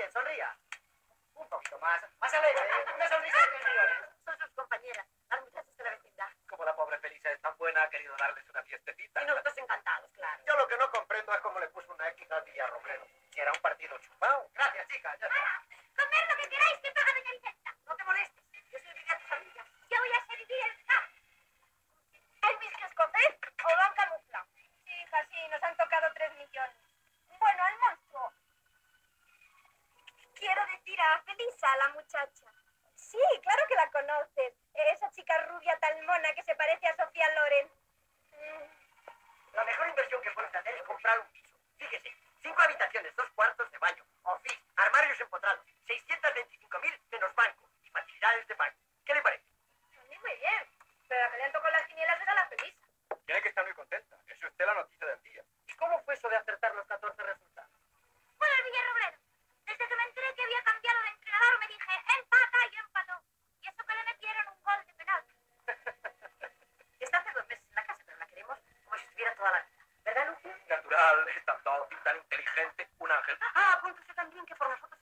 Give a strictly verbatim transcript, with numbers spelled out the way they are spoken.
bien, sonría. Un poquito más. Más alegre, ¿eh? Una sonrisa de tres millones. Son sus compañeras, las muchachas de la vecindad. Como la pobre Felisa es tan buena, ha querido darles una fiestecita. Y nosotros encantados, claro. Yo lo que no comprendo es cómo le puso una X al Villarrobledo. Si era un partido chupado. Gracias, chicas. Ya está. Comer lo que queráis, que paga doña Vicenta. No te molestes. Yo soy de tus amigas. Yo voy a servir el campo. ¿El whisky escocés o lo han camuflado? Sí, hija, sí, nos han tocado tres millones. Bueno, al monstruo. Quiero decir a Felisa, la muchacha. Sí, claro que la conoces. Esa chica rubia tan mona que se parece a Sofía Loren. La mejor inversión que puedes hacer es comprar un piso. Fíjese, cinco habitaciones, dos cuartos de baño, office, armarios empotrados, seiscientos veinticinco mil menos banco y facilidades de pago. ¿Qué le parece? A mí muy bien. Pero la que le han tocado las quinielas era la Felisa. Tiene que estar muy contenta. Es usted la noticia del día. ¿Y cómo fue eso de acertar los catorce resultados? Bueno, el Villarrobledo. Desde que me enteré que había cambiado de entrenador, me dije, empata y empató. Y eso que le metieron un gol de penal. Está hace dos meses en la casa, pero la queremos como si estuviera toda la vida. ¿Verdad, Lucio? Natural, es tan dócil, tan inteligente, un ángel. Ah, apunte usted también que por nosotros